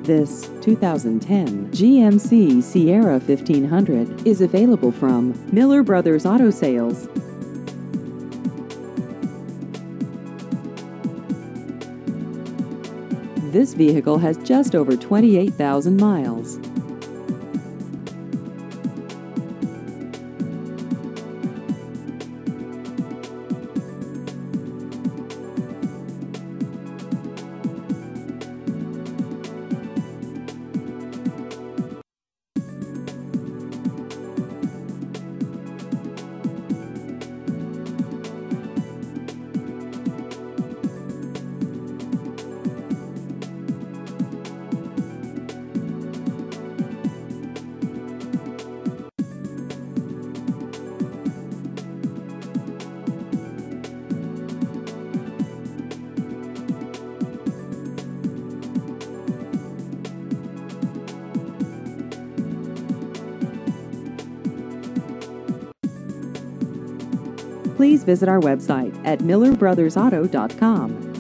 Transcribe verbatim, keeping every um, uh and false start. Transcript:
This two thousand ten G M C Sierra fifteen hundred is available from Miller Brothers Auto Sales. This vehicle has just over twenty-eight thousand miles. Please visit our website at miller brothers auto dot com.